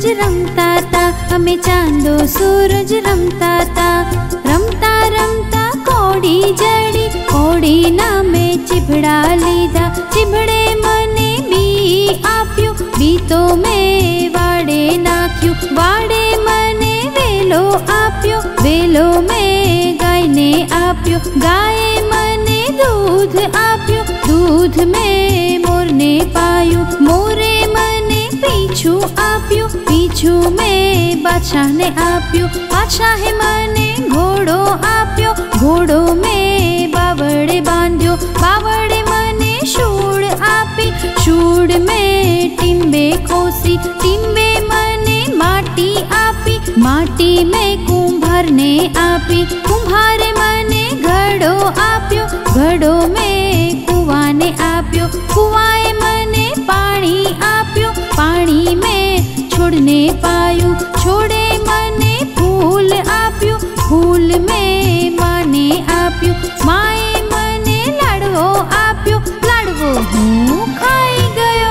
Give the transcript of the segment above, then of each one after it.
रमता ता, અમે ચાંદો સૂરજ રમતા તા। રમતા રમતા કોડી જડી, કોડી નામે ચીભડા લીધા। ચીભડે મને બી આપ્યું, બી તો મેં વાડે નાખ્યું। વાડે મને વેલો આપ્યો, વેલો મેં ગાયને આપ્યો। ગાયે મને દૂધ આપ્યું, દૂધ મેં મોરને પાયું। મોરે મને પીછું આપ્યું, પીછું મેં બાદશાહને આપ્યું। બાદશાહે મને ઘોડો આપ્યો, ઘોડો મેં બાવળે બાંધ્યો। બાવળે મને શૂળ આપી, શૂળ મેં ટીંબે ખોસી। ટીંબે મને માટી આપી, માટી મેં કુંભારને આપી। કુંભારે મને ઘડો આપ્યો, ઘડો મેં કુવાને આપ્યો। કુવાએ મને પાણી આપ્યું, પાણી મેં છોડને પાયું। છોડે મને ફૂલ આપ્યું, ફૂલ મેં માને આપ્યું। માએ મને લાડવો આપ્યો, લાડવો હું ખાઈ ગયો।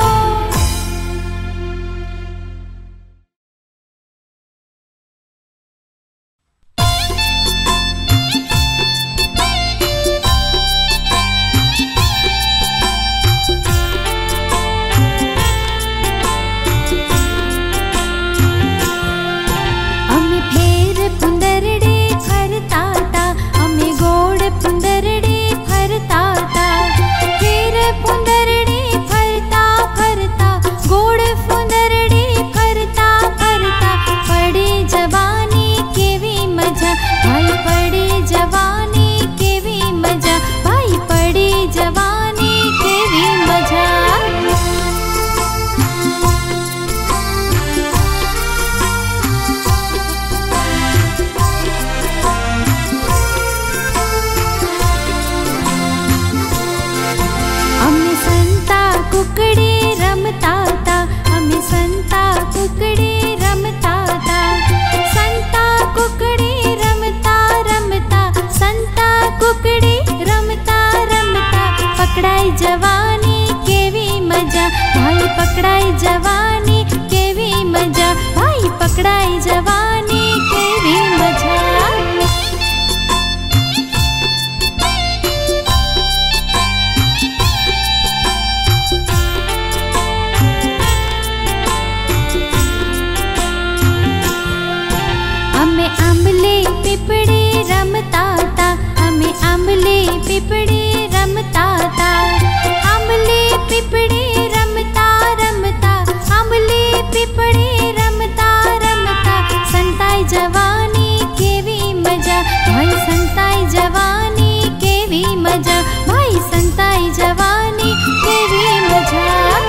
पकड़ाई जवानी केवी मजा, भाई पकड़ाई जवानी केवी मजा। हमें आंबले पिपड़ी रमता ता, हमें आंबले पिपड़ी रमता ता। आंबले पिपड़ी रमता रमता, आंबले पिपड़ी रमता रमता। संताई जवानी केवी मजा, भाई संताई जवानी केवी मजा, भाई संताई जवानी केवी मजा।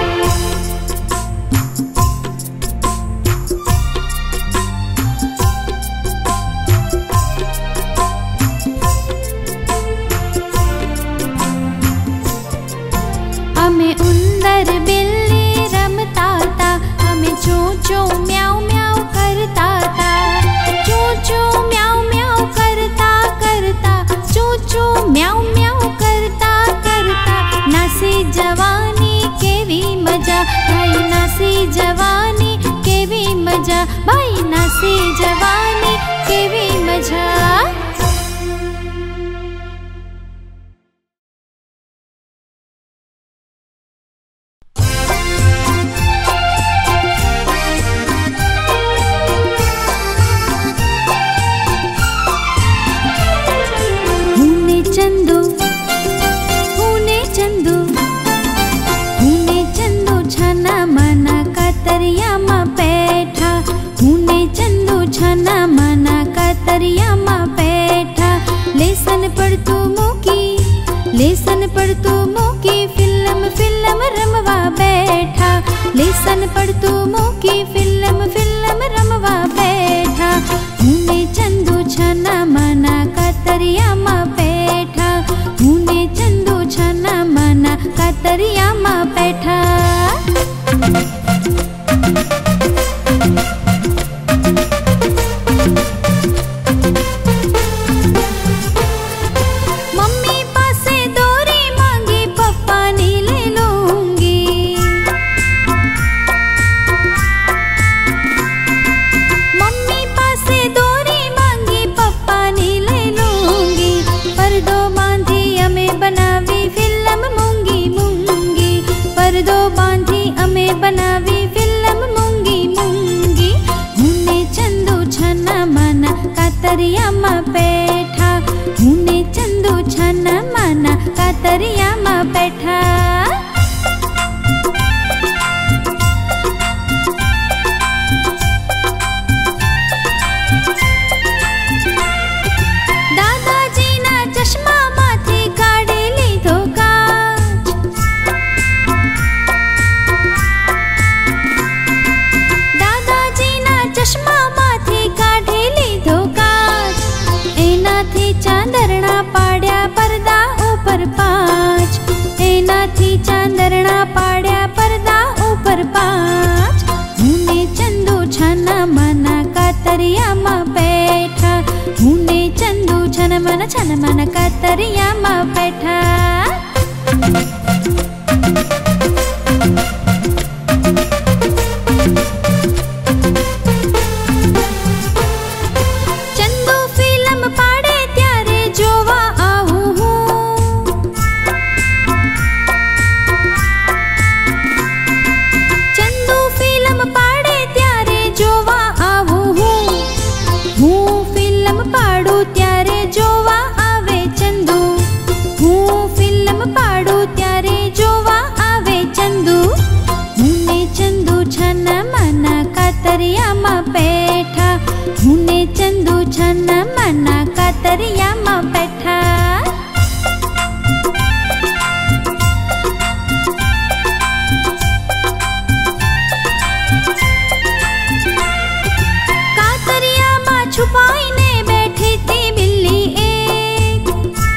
हमें उंदर बिल्ली रमता ता, हमें चो चो म्याऊ म्याऊ करता ता। चो चो म्याऊ म्याऊ करता करता, चो चो म्याऊ म्याऊ करता करता। नासी जवानी केवी मजा, भाई नासी जवानी केवी मजा, भाई नासी जवानी केवी मजा। लेसन पढ़ तू मुकी फिल्म फिल्म रमवा बैठा। लेसन पढ़ तू मुकी फिल्म फिल्म रमवा बैठा। हुने चंदू छना मना कातरिया माँ बैठा। हुने चंदू छना मना कातरिया माँ बैठा। माना कातरिया माँ बैठा। दादाजी ना चश्मा माथी काढी लीधो काच। दादाजी ना चश्मा माथी काढी लीधो काच। एनाथी चांदरना पाड्या परदा ऊपर पांच। एनाथी चांदरना पाड्या परदा ऊपर पांच। हुने चंदू छाना माना कातरिया माँ बैठा। हुने चंदू छन मन कातरिया माँ बैठा। चंदू फिल्म पाड़े त्यारे जोवा आऊं हूँ। चंदू फिल्म पाड़े त्यारे जोवा आऊं हूँ। हूँ फिल्म पाड़ू त्यारे जोवा आवे चंदू। हूँ फिल्म पाड़ू त्यारे जोवा आवे चंदू। हुने चंदू छन माना कातरिया माँ बैठा। हुने चंदू छन माना कातरिया माँ बैठा। कातरिया माँ छुपाईने बैठी थी बिल्ली एक।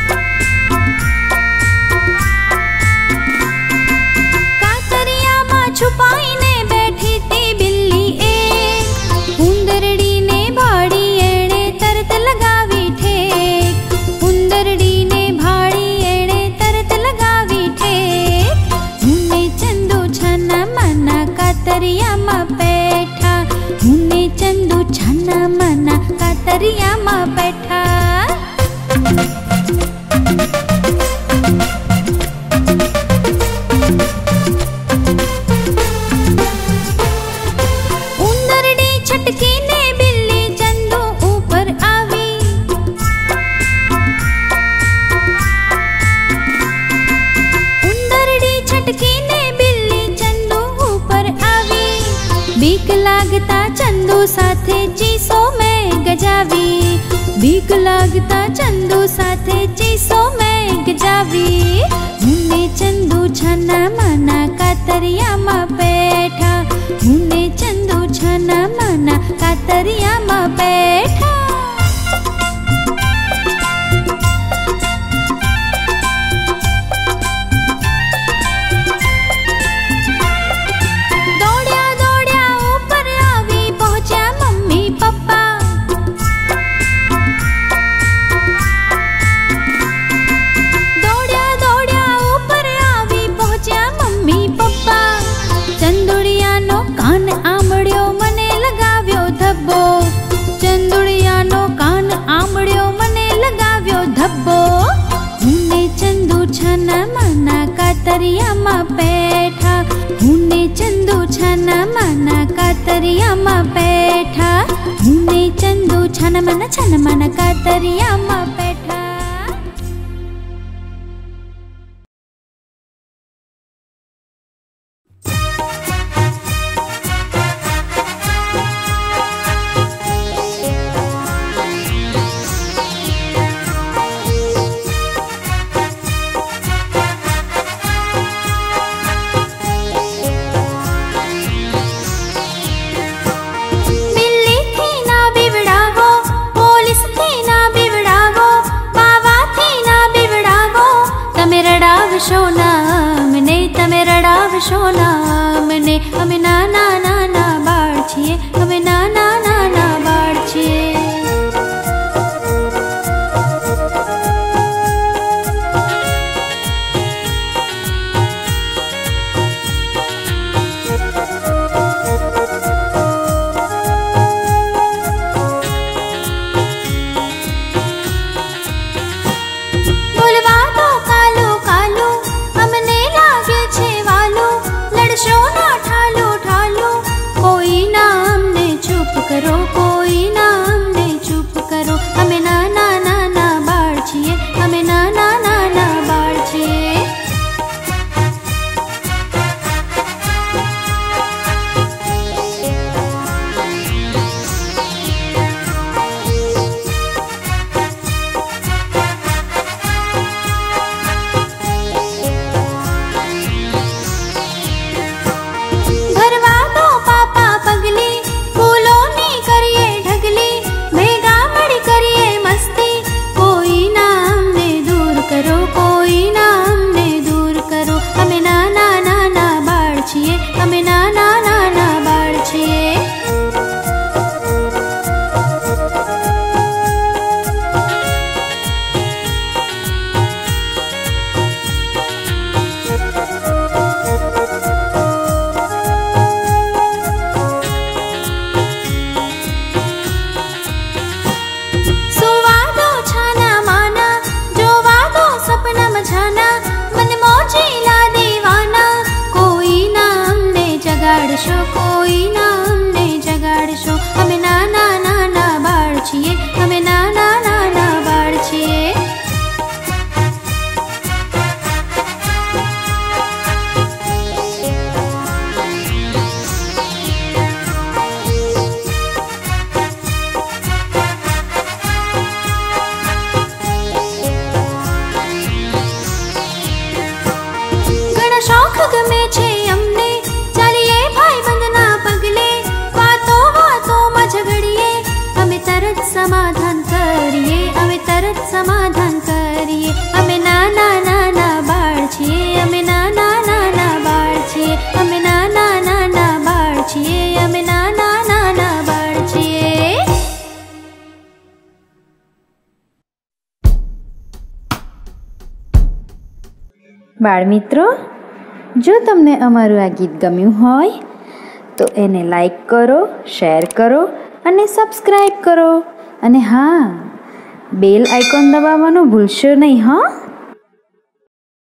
कातरिया माँ छुपाईने बैठी थी बिल्ली एक। उंदरड़ी ने भाड़ी एड़े तरत लगावी ठेक। उंदरड़ी ने भाड़ी एड़े तरत लगावी ठेक। हुने चंदू छन माना कातरिया माँ बैठा। हुने चंदू छन माना कातरिया माँ बैठा। उंदरड़ी छटकी ने बिल्ली चंदू ऊपर आवी। उंदरड़ी छटकी ने बिल्ली चंदू ऊपर आवी। बीक लागता चंदू साथे चीसो में गजावी। बीक लागता चंदू साथे चीसो में गजावी। हुने चंदू छन माना कातरिया माँ बैठा। हुने चंदू छन माना कातरिया माँ बैठा। दौड़या दौड़या ऊपर आवी पहुंचा मम्मी पप्पा। दौड़या दौड़या ऊपर आवी पहुंचा मम्मी पप्पा। चंदुड़िया नो कान आंबड़ियो मने लगाव्यो धब्बो। चंदुड़िया नो कान आंबड़ियो मने लगाव्यो धब्बो। हुने चंदू छन माना कातरिया माँ बैठा। हुने चंदू छन माना कातरिया माँ बैठा। हुने चंदू छन मन कातरिया माँ बैठा। बिल्ली थी ना बिवड़ावो, पुलिस थी ना बिवड़ावो, बावा थी ना बिवड़ावो। तमे रड़ावशो ना अमने, तमे रड़ावशो ना अमने। અમે નાના નાના બાળ છીએ, અમે નાના નાના બાળ છીએ। लड़शो ना ठालो બાળમિત્રો, જો તમને અમારું આ ગીત ગમ્યું હોય તો એને લાઈક કરો, શેર કરો અને સબસ્ક્રાઈબ કરો. અને હા, બેલ આઇકોન દબાવવાનું ભૂલશો નહીં હં.